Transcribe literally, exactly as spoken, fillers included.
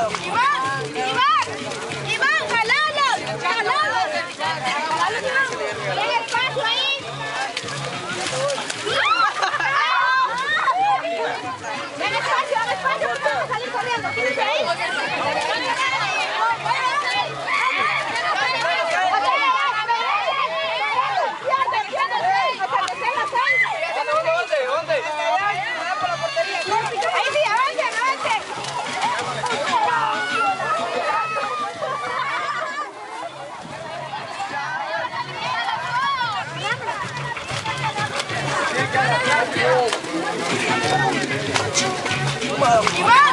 Iván, Iván, Iván, jalalo, jalalo. Jalalo, Iván. Ten espacio ahí. Den espacio, den espacio, porque van a salir corriendo. Quídense ahí. Ahí sí, avancen, avancen. Iván.